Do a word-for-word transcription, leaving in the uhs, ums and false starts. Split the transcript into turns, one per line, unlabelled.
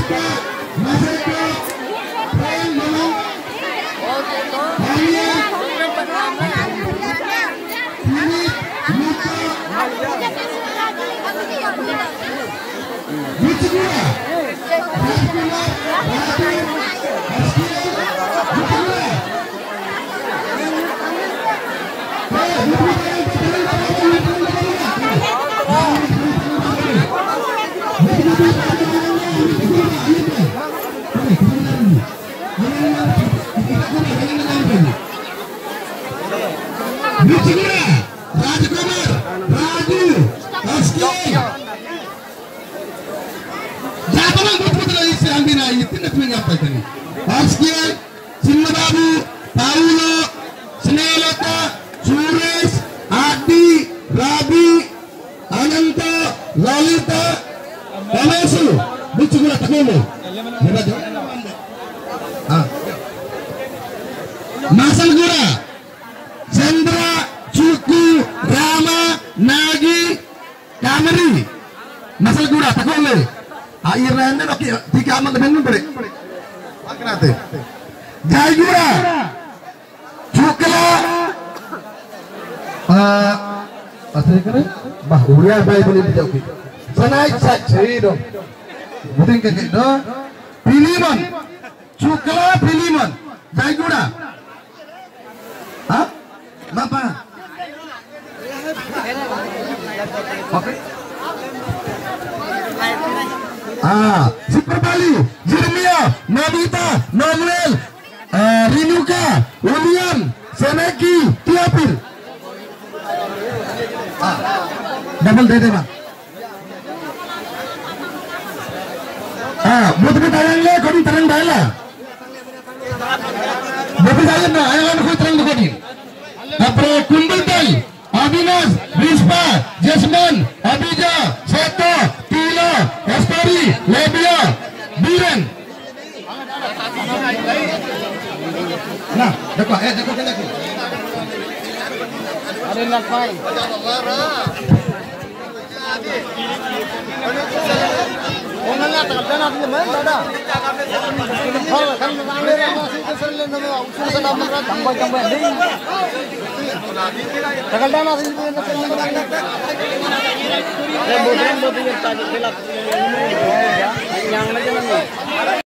Piliman, cukla piliman, Jaiguda. Hah? Apa? Oke. Ah, Super Bali, Jeremia, Nabita, Noel, uh, Rinuka, William, Seneki, Tiapir. Ah, double dede bang. Ah, buat kita yang le, kau terang bala. Buat saya na, ayah aku terang begini. Apre kumbul tay, Abinas, Rispa, Jasman, Abija, Seto, Tila, Estari, Lebia, Biren. Nah, dekat, eh dekat lagi. Ada nak pai. Ongannya terkena di mana dah? Kalau kan mengambil masih keselan nama usul sedang berat tambah tambah ini. Terkena masih keselan nama. Saya bodoh bodoh yang tadi kelak. Yang macam ni.